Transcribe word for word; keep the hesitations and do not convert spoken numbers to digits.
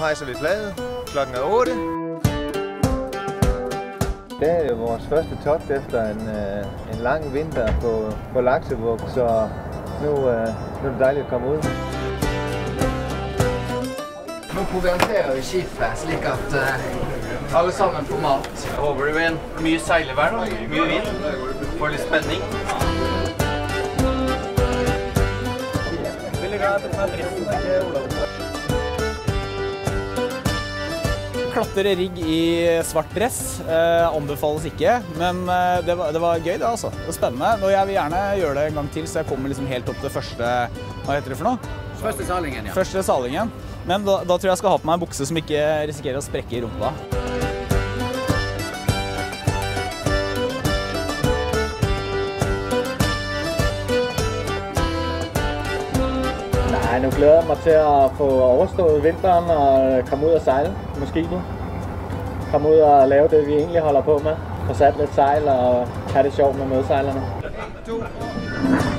hejser vi flaget. Klokken er otte. Det er jo vores første togt efter en, øh, en lang vinter på, på Laksevåg, så nu, øh, nu er det dejligt at komme ud. Nå provianterer vi skipet slik at uh, alle sammen får mat. Jeg håper det blir en mye seilevær, da. Mye vind. Får litt spenning. Klatre rigg i svart dress eh, anbefales ikke, men eh, det, var, det var gøy det altså. Det var spennende, og jeg vil gjerne gjøre det en gang til, så jeg kommer liksom helt opp til første, hva heter det for noe? Første salingen, ja. Første salingen. Men da, da tror jeg jeg skal ha på meg en bukse som ikke risikerer å sprekke i rumpa. Nej, nu glæder jeg mig til at få overstået vinteren og komme ud og sejle med skibet. Komme ud og lave det, vi egentlig holder på med. Få sat lidt sejl og have det sjovt med medsejlerne.